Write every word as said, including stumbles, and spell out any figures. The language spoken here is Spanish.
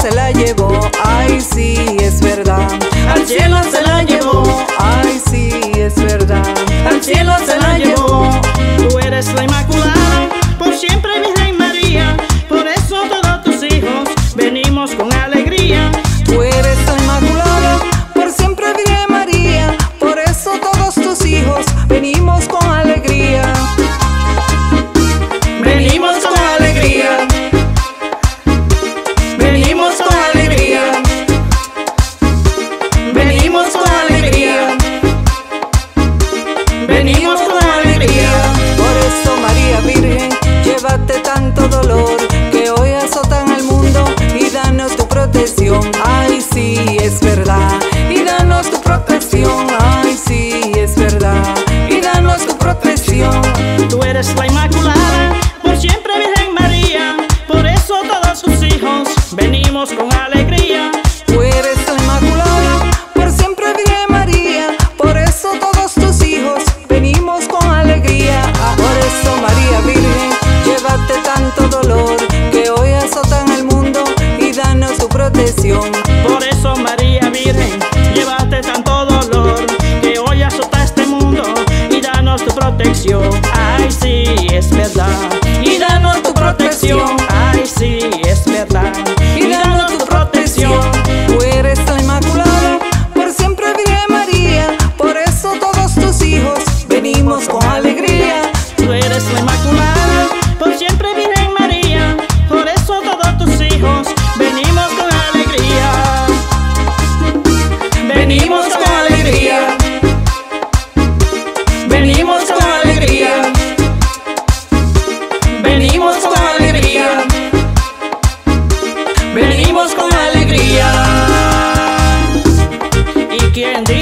se la llevó, ay sí, es verdad. Al cielo se la llevó, ay sí, es verdad. al cielo se la llevó. Tú eres la Inmaculada, por siempre Virgen María. Por eso todos tus hijos venimos con alegría. Tú eres la Inmaculada, por siempre Virgen María. Por eso todos tus hijos venimos con alegría. Venimos con alegría, venimos con alegría, venimos con alegría, venimos con alegría. Por eso María Virgen, llévate tanto dolor que hoy azotan al mundo, y danos tu protección, ay sí, es verdad. Y danos tu protección, ay sí, es verdad. Y danos tu protección. Tú eres la Inmaculada, por siempre Virgen María. Por eso todos tus hijos venimos con alegría. Tú eres la Inmaculada, por siempre Virgen María. Por eso todos tus hijos venimos con alegría. Ah, por eso María Virgen, llévate tanto dolor que hoy azotan al mundo, y danos tu protección. Por eso María Virgen, llévate tanto dolor que hoy azota este mundo, y danos tu protección, ay sí, es verdad. Y danos tu protección, ay sí, es verdad. Y danos tu protección. Tú eres la Inmaculada, por siempre Virgen María. Por eso todos tus hijos venimos con alegría. Tú eres la Inmaculada, por siempre Virgen María. Por eso todos tus hijos venimos con alegría. Venimos con alegría, venimos con alegría, venimos con alegría, venimos con alegría. ¿Y quién dice